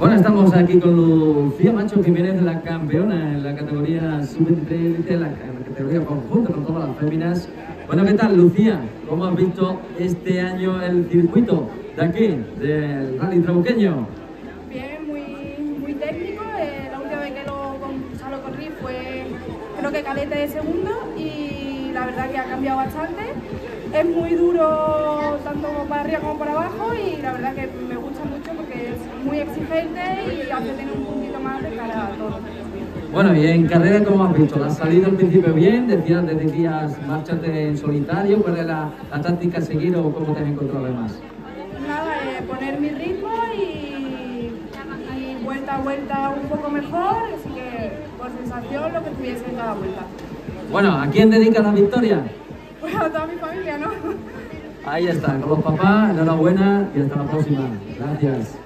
Bueno, estamos aquí con Lucía Macho Jiménez, la campeona en la categoría sub-23, en la categoría conjunto con todas las féminas. Bueno, ¿qué tal, Lucía? ¿Cómo has visto este año el circuito de aquí, del Rally Trabuqueño? Bien, muy técnico. La última vez que lo corrí fue, creo que caleta de segundo, y la verdad que ha cambiado bastante. Es muy duro tanto para arriba como para abajo, y la verdad que me gusta mucho porque es muy exigente y hace tener un puntito más de cara a todo. Bueno, y en carrera, ¿cómo has visto? ¿La has salido al principio bien? Decías márchate en solitario. ¿Cuál es la táctica a seguir o cómo te has encontrado además? Nada, poner mi ritmo y vuelta a vuelta un poco mejor, así que por sensación lo que tuviese en cada vuelta. Bueno, ¿a quién dedicas la victoria? Pues a toda mi familia, ¿no? Ahí está, con los papás, enhorabuena y hasta la próxima. Gracias.